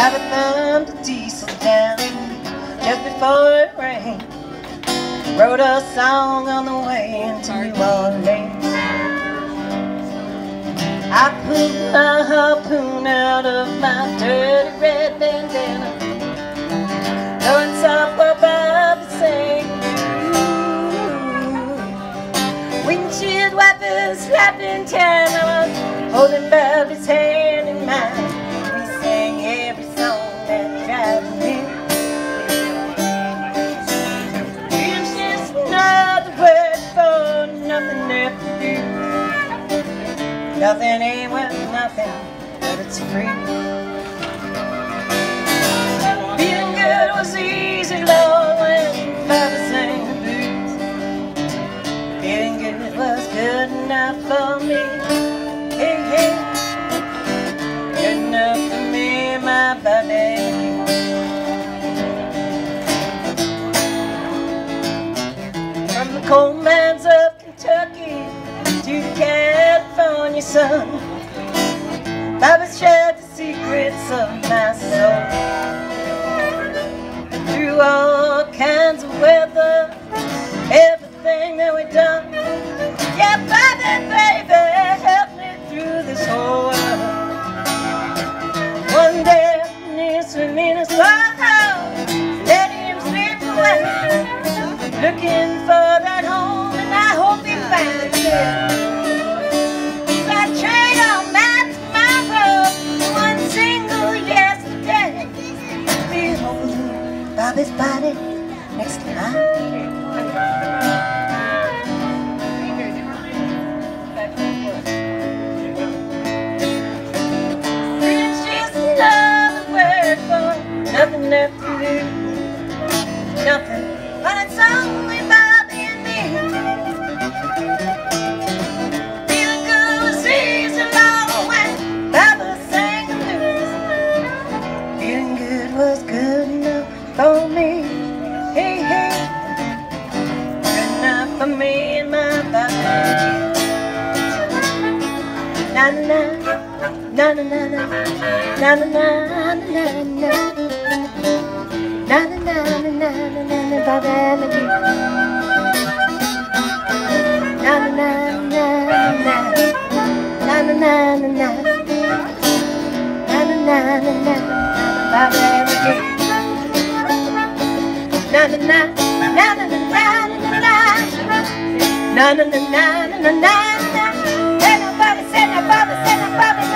Bobby thumbed the diesel down just before it rained. Wrote a song on the way into New Orleans. I pulled my harpoon out of my dirty red bandana, blowing soft while Bobby sang. Windshield wipers slapping time. I was holding Bobby's hand in mine. We sang every song that drives me. It's just another word for nothing left to do. Nothing ain't worth nothing, but it's free. Feeling good was easy, Lord, when Bobby sang the blues. Feeling good was good enough for me. Hey, hey, good enough for me, my Bobby. From the coal mines of Kentucky to the California sun, Bobby shared the secrets of my soul. Through all kinds of weather, everything that we've done, yeah, Bobby, baby, helped me through this whole world. One day, needs to mean us all, let him slip away, looking for that home, and I hope he finds it. Bobby's body next to mine. It's just another word for nothing left to do. Nothing, but it's only Bobby and me. Feeling good was easy, Lord, when Bobby sang the blues. Feeling good was good enough for me, hey, hey, good enough for me and my Bobby. Na na na, na na na na, na na na na na, na na na na na, Bobby and you. Na na na na na, na na na na na, na na na na na, Bobby and you. Na na na na na na na na na na na na na na. Say no Bobby, say no Bobby, say no Bobby.